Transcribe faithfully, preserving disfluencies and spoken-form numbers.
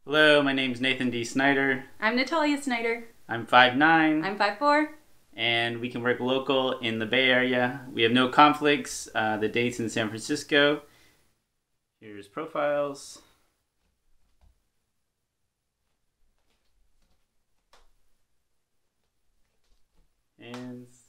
Hello, my name's Nathan D. Snyder. I'm Natalya Snyder. I'm five nine. I'm five four. And we can work local in the Bay Area. We have no conflicts. Uh, the date's in San Francisco. Here's profiles. And